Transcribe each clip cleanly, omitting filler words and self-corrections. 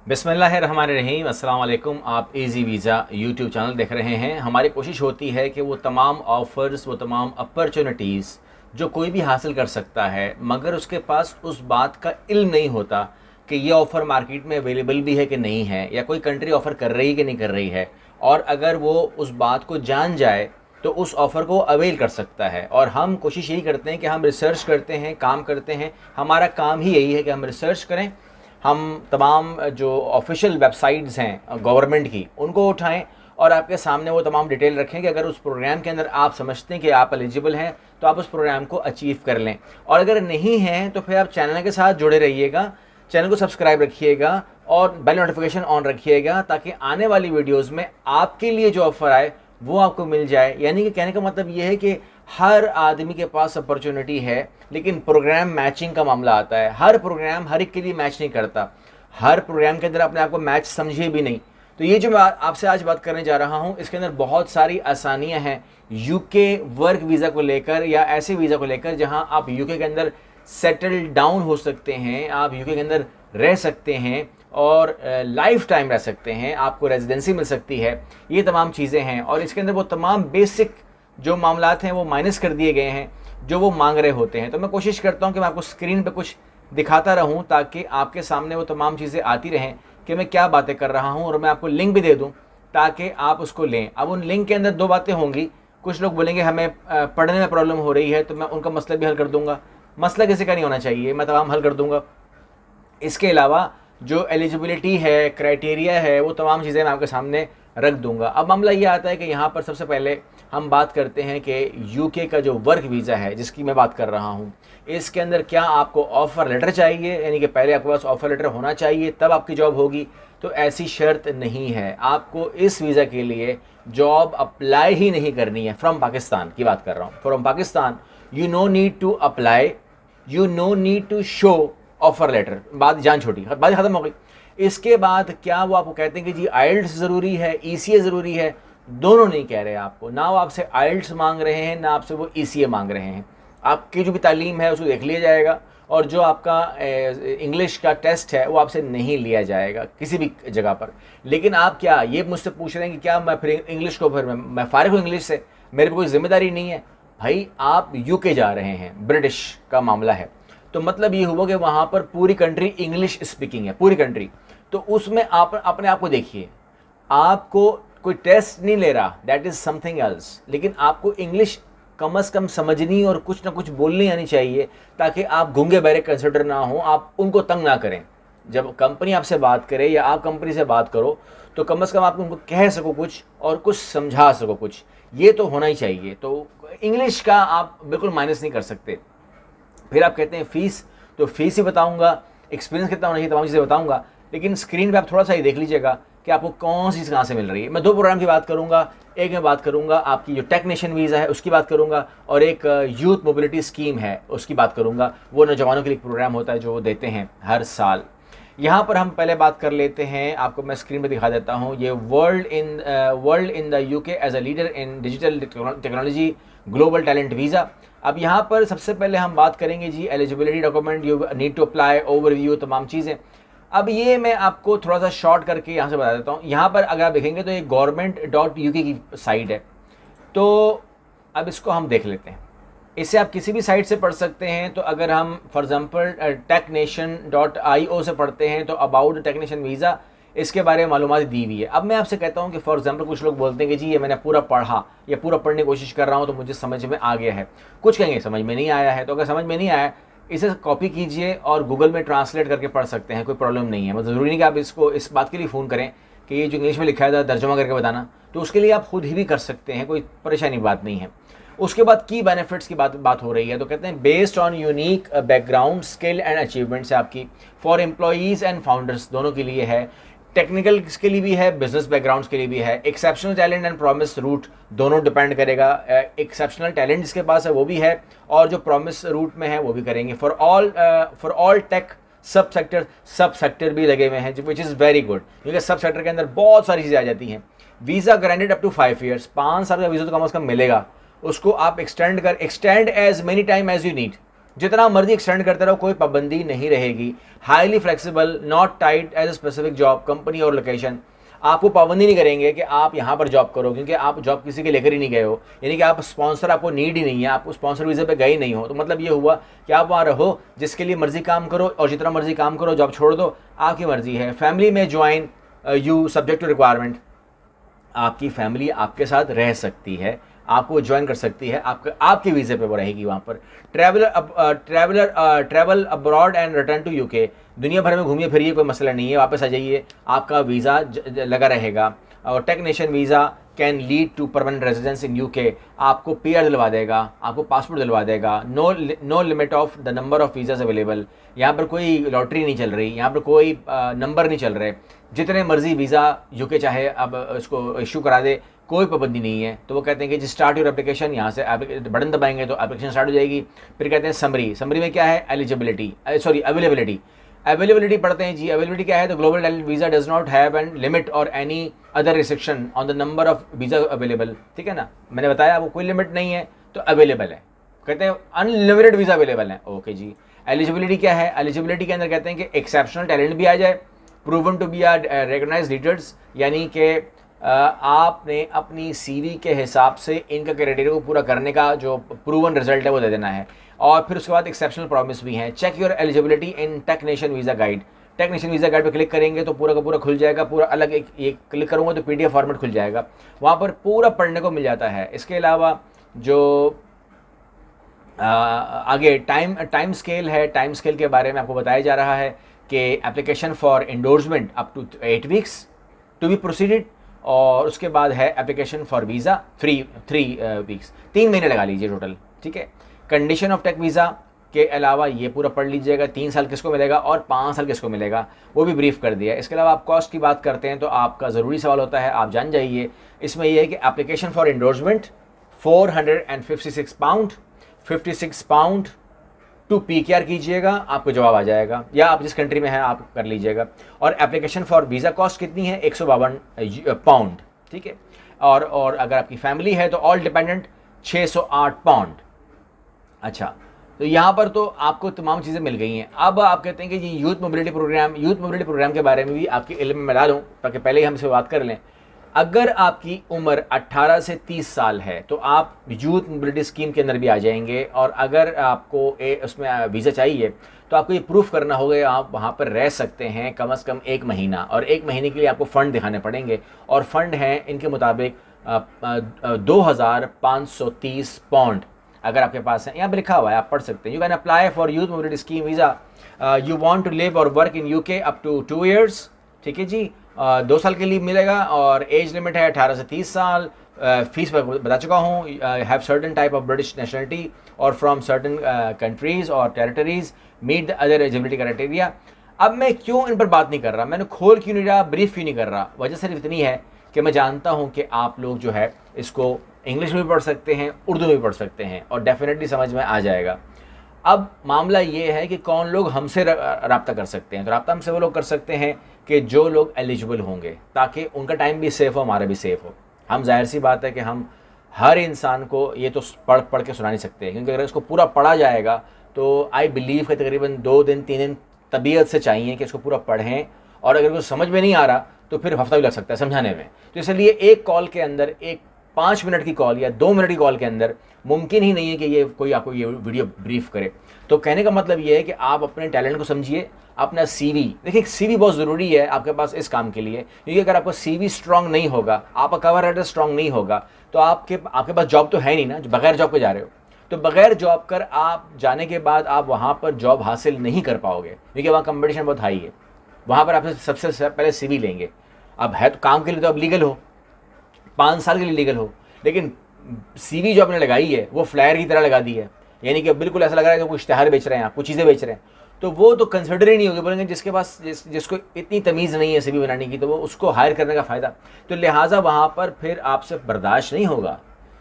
बिस्मिल्लाहिर्रहमानिर्रहीम, अस्सलाम वालेकुम। आप इजी वीज़ा यूट्यूब चैनल देख रहे हैं। हमारी कोशिश होती है कि वो तमाम ऑफ़र्स, वो तमाम अपॉर्चुनिटीज़ जो कोई भी हासिल कर सकता है, मगर उसके पास उस बात का इल्म नहीं होता कि ये ऑफ़र मार्केट में अवेलेबल भी है कि नहीं है, या कोई कंट्री ऑफ़र कर रही है कि नहीं कर रही है। और अगर वो उस बात को जान जाए तो उस ऑफ़र को अवेल कर सकता है। और हम कोशिश यही करते हैं कि हम रिसर्च करते हैं, काम करते हैं। हमारा काम ही यही है कि हम रिसर्च करें, हम तमाम जो ऑफिशियल वेबसाइट्स हैं गवर्नमेंट की, उनको उठाएं और आपके सामने वो तमाम डिटेल रखें कि अगर उस प्रोग्राम के अंदर आप समझते हैं कि आप एलिजिबल हैं तो आप उस प्रोग्राम को अचीव कर लें। और अगर नहीं हैं तो फिर आप चैनल के साथ जुड़े रहिएगा, चैनल को सब्सक्राइब रखिएगा और बेल नोटिफिकेशन ऑन रखिएगा, ताकि आने वाली वीडियोज़ में आपके लिए जो ऑफ़र आए वो आपको मिल जाए। यानी कि कहने का मतलब ये है कि हर आदमी के पास अपॉर्चुनिटी है, लेकिन प्रोग्राम मैचिंग का मामला आता है। हर प्रोग्राम हर एक के लिए मैच नहीं करता, हर प्रोग्राम के अंदर अपने आप को मैच समझे भी नहीं। तो ये जो मैं आपसे आज बात करने जा रहा हूँ, इसके अंदर बहुत सारी आसानियाँ हैं यूके वर्क वीज़ा को लेकर, या ऐसे वीज़ा को लेकर जहाँ आप यूके के अंदर सेटल डाउन हो सकते हैं, आप यूके के अंदर रह सकते हैं और लाइफ टाइम रह सकते हैं, आपको रेजिडेंसी मिल सकती है। ये तमाम चीज़ें हैं और इसके अंदर वो तमाम बेसिक जो मामलात हैं वो माइनस कर दिए गए हैं जो वो मांग रहे होते हैं। तो मैं कोशिश करता हूँ कि मैं आपको स्क्रीन पे कुछ दिखाता रहूँ, ताकि आपके सामने वो तमाम चीज़ें आती रहें कि मैं क्या बातें कर रहा हूँ, और मैं आपको लिंक भी दे दूँ ताकि आप उसको लें। अब उन लिंक के अंदर दो बातें होंगी। कुछ लोग बोलेंगे हमें पढ़ने में प्रॉब्लम हो रही है, तो मैं उनका मसला भी हल कर दूँगा। मसला किसी का नहीं होना चाहिए, मैं तमाम हल कर दूँगा। इसके अलावा जो एलिजिबिलिटी है, क्राइटेरिया है, वो तमाम चीज़ें मैं आपके सामने रख दूंगा। अब मामला ये आता है कि यहाँ पर सबसे पहले हम बात करते हैं कि यूके का जो वर्क वीज़ा है जिसकी मैं बात कर रहा हूँ, इसके अंदर क्या आपको ऑफ़र लेटर चाहिए, यानी कि पहले आपके पास ऑफ़र लेटर होना चाहिए तब आपकी जॉब होगी। तो ऐसी शर्त नहीं है। आपको इस वीज़ा के लिए जॉब अप्लाई ही नहीं करनी है। फ्रॉम पाकिस्तान की बात कर रहा हूँ, from Pakistan you no need to apply, you no need to show offer letter. बात जान छोटी, बात ख़त्म हो गई। इसके बाद क्या वो आपको कहते हैं कि जी आइल्ट्स ज़रूरी है, ईसीए ज़रूरी है? दोनों नहीं कह रहे आपको। ना वो आपसे आइल्ट्स मांग रहे हैं, ना आपसे वो ईसीए मांग रहे हैं। आपकी जो भी तालीम है उसको देख लिया जाएगा, और जो आपका इंग्लिश का टेस्ट है वो आपसे नहीं लिया जाएगा किसी भी जगह पर। लेकिन आप क्या ये मुझसे पूछ रहे हैं कि क्या मैं फिर इंग्लिश को, फिर मैं फ़ारिग हूँ इंग्लिश से, मेरे पर कोई ज़िम्मेदारी नहीं है? भाई आप यूके जा रहे हैं, ब्रिटिश का मामला है, तो मतलब ये हुआ कि वहाँ पर पूरी कंट्री इंग्लिश स्पीकिंग है, पूरी कंट्री। तो उसमें आप अपने आप को देखिए, आपको कोई टेस्ट नहीं ले रहा, दैट इज़ समथिंग एल्स, लेकिन आपको इंग्लिश कम से कम समझनी और कुछ ना कुछ बोलनी आनी चाहिए, ताकि आप गूंगे बहरे कंसिडर ना हो, आप उनको तंग ना करें। जब कंपनी आपसे बात करे या आप कंपनी से बात करो, तो कम से कम आप उनको कह सको कुछ और कुछ समझा सको कुछ, ये तो होना ही चाहिए। तो इंग्लिश का आप बिल्कुल माइनस नहीं कर सकते। फिर आप कहते हैं फ़ीस, तो फ़ीस ही बताऊंगा, एक्सपीरियंस कितना होना चाहिए, तमाम चीज़ें बताऊंगा। लेकिन स्क्रीन पे आप थोड़ा सा ही देख लीजिएगा कि आपको कौन सी चीज़ कहाँ से मिल रही है। मैं दो प्रोग्राम की बात करूंगा, एक मैं बात करूंगा आपकी जो टेक्नीशियन वीज़ा है उसकी बात करूंगा, और एक यूथ मोबिलिटी स्कीम है उसकी बात करूंगा। वो नौजवानों के लिए प्रोग्राम होता है जो वो देते हैं हर साल। यहाँ पर हम पहले बात कर लेते हैं, आपको मैं स्क्रीन पे दिखा देता हूँ। ये world in the UK as a leader in digital technology global talent visa. अब यहाँ पर सबसे पहले हम बात करेंगे जी eligibility document, you need to apply, overview, तमाम चीज़ें। अब ये मैं आपको थोड़ा सा शॉर्ट करके यहाँ से बता देता हूँ। यहाँ पर अगर आप देखेंगे तो ये government.uk की साइट है, तो अब इसको हम देख लेते हैं। इसे आप किसी भी साइट से पढ़ सकते हैं। तो अगर हम फॉर एग्जांपल technation.io से पढ़ते हैं तो अबाउट टेक्नीशियन वीज़ा, इसके बारे में मालूमात दी हुई है। अब मैं आपसे कहता हूँ कि फॉर एग्जांपल कुछ लोग बोलते हैं कि जी ये मैंने पूरा पढ़ा या पूरा पढ़ने की कोशिश कर रहा हूँ तो मुझे समझ में आ गया है। कुछ कहेंगे समझ में नहीं आया है। तो अगर समझ में नहीं आया, इसे कॉपी कीजिए और गूगल में ट्रांसलेट करके पढ़ सकते हैं, कोई प्रॉब्लम नहीं है। मतलब ज़रूरी नहीं कि आप इसको इस बात के लिए फ़ोन करें कि ये जो इंग्लिश में लिखा है तर्जुमा करके बताना, तो उसके लिए आप खुद ही भी कर सकते हैं, कोई परेशानी बात नहीं है। उसके बाद की बेनिफिट्स की बात हो रही है, तो कहते हैं based on unique background, skill and achievements है आपकी, फॉर एम्प्लॉयज़ एंड फाउंडर्स, दोनों के लिए है। टेक्निकल के लिए भी है, बिजनेस बैकग्राउंड्स के लिए भी है। Exceptional talent and promise route, दोनों डिपेंड करेगा। एक्सेप्शनल टैलेंट जिसके पास है वो भी है, और जो प्रॉमिस रूट में है वो भी करेंगे। For all tech sub sector भी लगे हुए हैं, विच इज़ वेरी गुड, क्योंकि सब सेक्टर के अंदर बहुत सारी चीज़ें आ जाती हैं। Visa granted up to 5 years, 5 साल का वीज़ा तो कम से कम मिलेगा। उसको आप extend as many time as you need, जितना मर्जी एक्सटेंड करते रहो, कोई पाबंदी नहीं रहेगी। Highly flexible, not tied as a specific job, company और लोकेशन। आपको पाबंदी नहीं करेंगे कि आप यहाँ पर जॉब करो, क्योंकि आप जॉब किसी के लेकर ही नहीं गए हो, यानी कि आप स्पॉन्सर, आपको नीड ही नहीं है, आप स्पॉन्सर वीज़े पे गए ही नहीं हो। तो मतलब ये हुआ कि आप वहाँ रहो, जिसके लिए मर्जी काम करो और जितना मर्जी काम करो, जॉब छोड़ दो, आपकी मर्जी है। फैमिली में join you subject to requirement, आपकी फैमिली आपके साथ रह सकती है, आपको ज्वाइन कर सकती है, आपके वीज़े पे वो रहेगी वहाँ पर। Travel abroad and return to UK, दुनिया भर में घूमिए फिरिए, कोई मसला नहीं है, वापस आ जाइए, आपका वीज़ा लगा रहेगा। और tech nation visa can lead to permanent residence in UK, आपको पीआर दिलवा देगा, आपको पासपोर्ट दिलवा देगा। No limit of the number of visas available, यहाँ पर कोई लॉटरी नहीं चल रही, यहाँ पर कोई नंबर नहीं चल रहे, जितने मर्जी वीज़ा यूके चाहे अब इसको इशू करा दे, कोई पाबंदी नहीं है। तो वो कहते हैं कि जी स्टार्ट योर एप्लीकेशन, यहाँ से बटन दबाएंगे तो एप्लीकेशन स्टार्ट हो जाएगी। फिर कहते हैं समरी में क्या है, अवेलेबिलिटी पढ़ते हैं जी। अवेलेबिलिटी क्या है, तो global talent visa does not have an limit और any other restriction on the number of visa available, ठीक है ना, मैंने बताया आपको कोई लिमिट नहीं है, तो अवेलेबल है। कहते हैं अनलिमिटेड वीज़ा अवेलेबल है, ओके जी। एलिजिबिलिटी क्या है, एलिजिबिलिटी के अंदर कहते हैं कि एक्सेप्शनल टैलेंट भी आ जाए, proven to be or recognised leaders, यानी कि आपने अपनी सीवी के हिसाब से इनका क्राइटेरिया को पूरा करने का जो प्रूवन रिजल्ट है वो दे देना है। और फिर उसके बाद एक्सेप्शनल प्रॉमिस भी हैं। Check your eligibility in tech nation visa guide, tech nation visa guide पे क्लिक करेंगे तो पूरा का पूरा खुल जाएगा, पूरा अलग एक क्लिक करूँगा तो PDF फॉर्मेट खुल जाएगा, वहाँ पर पूरा पढ़ने को मिल जाता है। इसके अलावा जो आगे टाइम स्केल है, टाइम स्केल के बारे में आपको बताया जा रहा है कि application for endorsement up to 8 weeks to be proceeded, और उसके बाद है एप्लीकेशन फॉर वीज़ा 3 वीक्स, 3 महीने लगा लीजिए टोटल, ठीक है। कंडीशन ऑफ टेक वीज़ा के अलावा ये पूरा पढ़ लीजिएगा, 3 साल किसको मिलेगा और 5 साल किसको मिलेगा, वो भी ब्रीफ कर दिया है। इसके अलावा आप कॉस्ट की बात करते हैं तो आपका ज़रूरी सवाल होता है, आप जान जाइए, इसमें यह है कि application for endorsement 456 pound, 56 pound to PKR कीजिएगा, आपको जवाब आ जाएगा, या आप जिस कंट्री में हैं आप कर लीजिएगा। और एप्लीकेशन फॉर वीज़ा कॉस्ट कितनी है, 152 पाउंड, ठीक है। और अगर आपकी फैमिली है तो ऑल डिपेंडेंट 608 पाउंड। अच्छा, तो यहाँ पर तो आपको तमाम चीज़ें मिल गई हैं। अब आप कहते हैं कि जी यूथ मोबिलिटी प्रोग्राम के बारे में भी आपके इल्म में डालूँ ताकि पहले ही हमसे बात कर लें। अगर आपकी उम्र 18 से 30 साल है तो आप यूथ मोबिलिटी स्कीम के अंदर भी आ जाएंगे, और अगर आपको उसमें वीज़ा चाहिए तो आपको ये प्रूफ करना होगा आप वहाँ पर रह सकते हैं कम से कम 1 महीना, और 1 महीने के लिए आपको फ़ंड दिखाने पड़ेंगे, और फ़ंड हैं इनके मुताबिक 2530 पाउंड अगर आपके पास है। यहाँ पर लिखा हुआ है, आप पढ़ सकते हैं। You can apply for youth mobility scheme visa, you want to live और work in UK up to 2 years, ठीक है जी, 2 साल के लिए मिलेगा, और एज लिमिट है 18 से 30 साल। फीस बता चुका हूँ, have certain type of British nationality और फ्रॉम सर्टन कंट्रीज़ और territories, meet the other eligibility criteria. अब मैं क्यों इन पर बात नहीं कर रहा, मैंने खोल क्यों नहीं रहा, ब्रीफ क्यों नहीं कर रहा, वजह सिर्फ इतनी है कि मैं जानता हूँ कि आप लोग जो है इसको इंग्लिश में भी पढ़ सकते हैं, उर्दू में भी पढ़ सकते हैं, और डेफिनेटली समझ में आ जाएगा। अब मामला ये है कि कौन लोग हमसे रब्ता कर सकते हैं, तो रब्ता हमसे वो लोग कर सकते हैं कि जो लोग एलिजिबल होंगे, ताकि उनका टाइम भी सेफ़ हो, हमारा भी सेफ़ हो। हम जाहिर सी बात है कि हम हर इंसान को ये तो पढ़ के सुना नहीं सकते, क्योंकि अगर इसको पूरा पढ़ा जाएगा तो आई बिलीव कि तकरीबन 2 दिन 3 दिन तबीयत से चाहिए कि इसको पूरा पढ़ें, और अगर कुछ समझ में नहीं आ रहा तो फिर हफ्ता भी लग सकता है समझाने में। तो इसलिए एक कॉल के अंदर, एक 5 मिनट की कॉल या 2 मिनट की कॉल के अंदर मुमकिन ही नहीं है कि ये कोई आपको ये वीडियो ब्रीफ करे। तो कहने का मतलब ये है कि आप अपने टैलेंट को समझिए, अपना CV, देखिए CV बहुत ज़रूरी है आपके पास इस काम के लिए, क्योंकि अगर आपका CV स्ट्रांग नहीं होगा, आपका कवर लेटर स्ट्रांग नहीं होगा, तो आपके पास जॉब तो है नहीं ना, बगैर जॉब के जा रहे हो, तो बगैर जॉब कर आप जाने के बाद आप वहाँ पर जॉब हासिल नहीं कर पाओगे, क्योंकि वहाँ कंपटीशन बहुत हाई है। वहाँ पर आपसे सबसे पहले CV लेंगे। अब है तो काम के लिए तो आप लीगल हो, 5 साल के लिए लीगल हो, लेकिन CV जो आपने लगाई है वो फ्लायर की तरह लगा दी है, यानी कि बिल्कुल ऐसा लग रहा है कि कुछ इश्तिहार बेच रहे हैं, आप कुछ चीज़ें बेच रहे हैं, तो वो तो कंसिडर ही नहीं होगी। बोलेंगे जिसके पास जिसको इतनी तमीज़ नहीं है CV बनाने की, तो वो उसको हायर करने का फ़ायदा, तो लिहाजा वहाँ पर फिर आपसे बर्दाश्त नहीं होगा।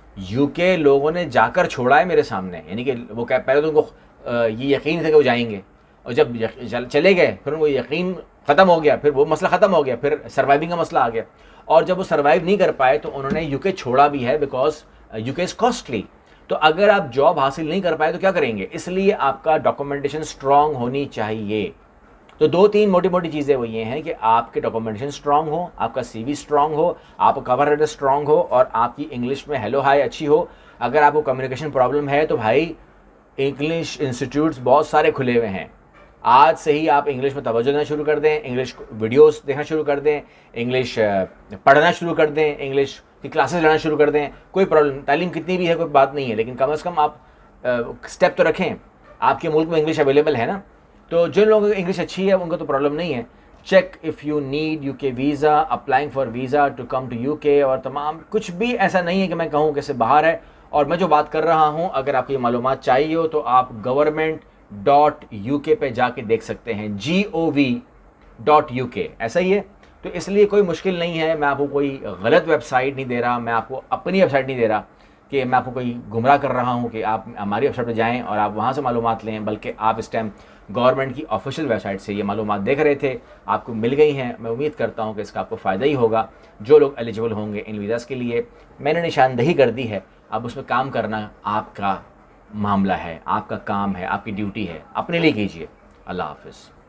UK लोगों ने जाकर छोड़ा है मेरे सामने, यानी कि वो पहले तो उनको ये यकीन था कि वो जाएंगे, और जब चले गए फिर उनको यकीन ख़त्म हो गया, फिर वो मसला ख़त्म हो गया, फिर सर्वाइविंग का मसला आ गया, और जब वो सर्वाइव नहीं कर पाए तो उन्होंने UK छोड़ा भी है, बिकॉज UK इज़ कॉस्टली। तो अगर आप जॉब हासिल नहीं कर पाए तो क्या करेंगे, इसलिए आपका डॉक्यूमेंटेशन स्ट्रॉन्ग होनी चाहिए। तो 2-3 मोटी-मोटी चीज़ें वो ये हैं कि आपके डॉक्यूमेंटेशन स्ट्रांग हो, आपका सीवी स्ट्रांग हो, आपका कवर लेटर स्ट्रांग हो और आपकी इंग्लिश में हेलो हाय अच्छी हो। अगर आपको कम्युनिकेशन प्रॉब्लम है तो भाई इंग्लिश इंस्टीट्यूट्स बहुत सारे खुले हुए हैं। आज से ही आप इंग्लिश में तवज्जो देना शुरू कर दें, इंग्लिश वीडियोस देखना शुरू कर दें, इंग्लिश पढ़ना शुरू कर दें, इंग्लिश की क्लासेस लेना शुरू कर दें। कोई प्रॉब्लम, तालीम कितनी भी है कोई बात नहीं है, लेकिन कम से कम आप स्टेप तो रखें। आपके मुल्क में इंग्लिश अवेलेबल है ना, तो जिन लोगों की इंग्लिश अच्छी है उनको तो प्रॉब्लम नहीं है। Check if you need UK visa, applying for visa to come to UK, और तमाम कुछ भी ऐसा नहीं है कि मैं कहूँ कि इससे बाहर है। और मैं जो बात कर रहा हूँ, अगर आपको ये मालूमात चाहिए हो तो आप government.uk पे जाके देख सकते हैं, gov.uk, ऐसा ही है। तो इसलिए कोई मुश्किल नहीं है, मैं आपको कोई गलत वेबसाइट नहीं दे रहा, मैं आपको अपनी वेबसाइट नहीं दे रहा कि मैं आपको कोई गुमराह कर रहा हूँ कि आप हमारी वेबसाइट पर जाएँ और आप वहाँ से मालूमात लें, बल्कि आप इस टाइम गवर्नमेंट की ऑफिशियल वेबसाइट से ये मालूमात देख रहे थे, आपको मिल गई हैं। मैं उम्मीद करता हूँ कि इसका आपको फ़ायदा ही होगा। जो लोग एलिजिबल होंगे इन वीज़ाज़ के लिए, मैंने निशानदही कर दी है, अब उसमें काम करना आपका मामला है, आपका काम है, आपकी ड्यूटी है, अपने लिए कीजिए। अल्लाह हाफ़िज़।